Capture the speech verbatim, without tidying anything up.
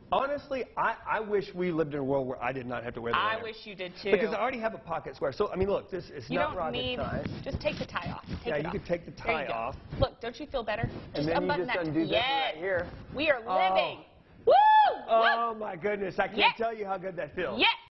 Honestly, I, I wish we lived in a world where I did not have to wear the I wire. wish you did too. Because I already have a pocket square. So, I mean, look, this is you not don't rocket need, science. just take the tie off. Take Yeah, it you off. could take the There tie you go. off. Look, don't you feel better? And Just then unbutton you just that. undo this yes. right here. We are Oh. living. Woo! Oh, my goodness. I can't Yes. tell you how good that feels. Yes.